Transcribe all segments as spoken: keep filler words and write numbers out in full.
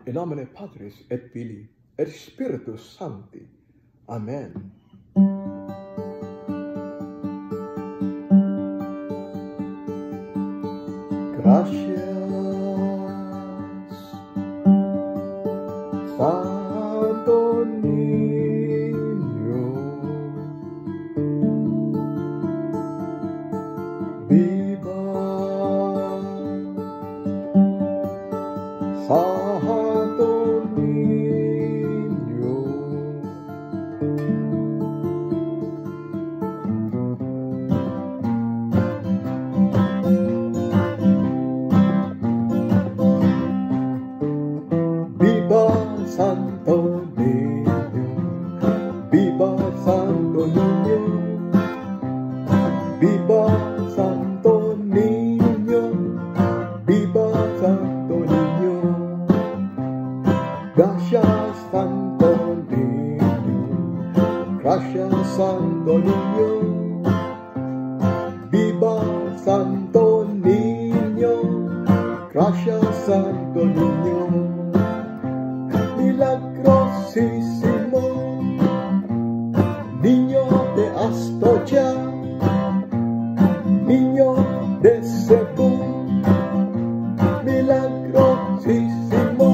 In nomine Patris et Filii et Spiritus Sancti. Amen. Gracias, Santo Niño, viva Santo Niño, viva Santo Niño, viva Santo Niño, viva Santo Niño, viva Santo Niño. Gracias Santo Niño, gracias Santo Niño, viva Santo Niño, gracias Santo Niño. Milagrosísimo niño de Atocha, niño de Cebu, milagrosísimo,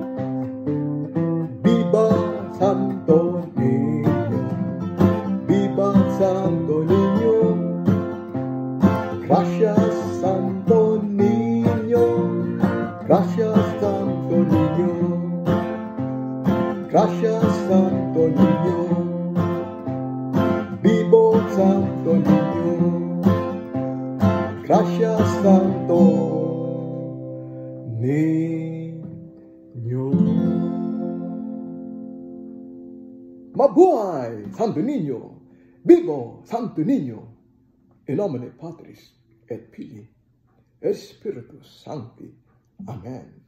viva Santo Niño, viva Santo Niño, gracias Santo Niño, gracias Santo Niño. Gracias Santo Niño, vivo Santo Niño, gracias Santo Niño. Mabuhay Santo Niño, vivo Santo Niño, in nomine Patris et Filii et Spiritus Sancti. Amen.